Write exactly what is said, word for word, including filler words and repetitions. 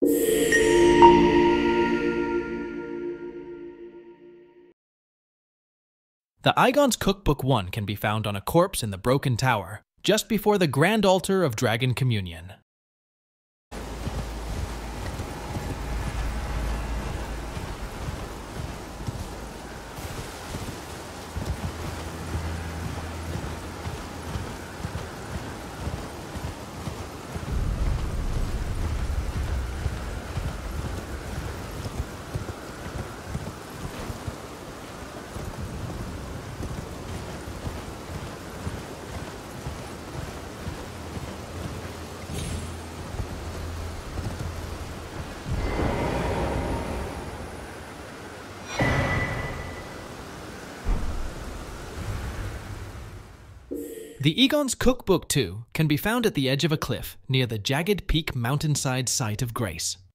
The Igon's Cookbook one can be found on a corpse in the Broken Tower, just before the Grand Altar of Dragon Communion. The Igon's Cookbook two can be found at the edge of a cliff near the Jagged Peak mountainside site of Grace.